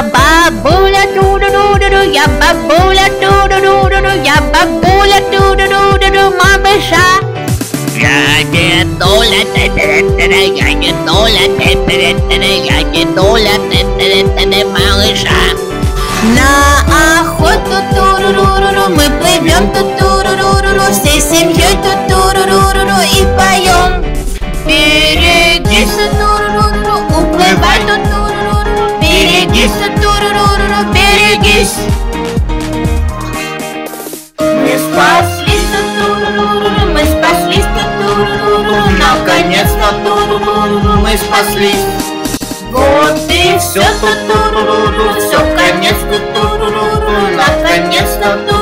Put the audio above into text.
Я бабуля ту-ду-ду-ду-ду, я бабуля ту-ду-ду-ду-ду, я бабуля ту-ду-ду-ду-ду, малыша. Я дедуля, я дедуля, я дедуля, малыша. На охоту ту-ру-ру-ру, мы плывем ту-ру-ру-ру, всей семьей ту-ру-ру-ру и поем. Берегись, ту-ру-ру-ру, уплывай ту-ру-ру-ру, берегись, ту-ру-ру-ру, берегись. Мы спаслись, ту-ру-ру-ру, мы спаслись, ту-ру-ру-ру, наконец-то ту-ру-ру-ру, мы спаслись. Вот и все, ту-ру-ру-ру, все, конец, ту-ру-ру-ру, наконец-то ту-ру-ру-ру.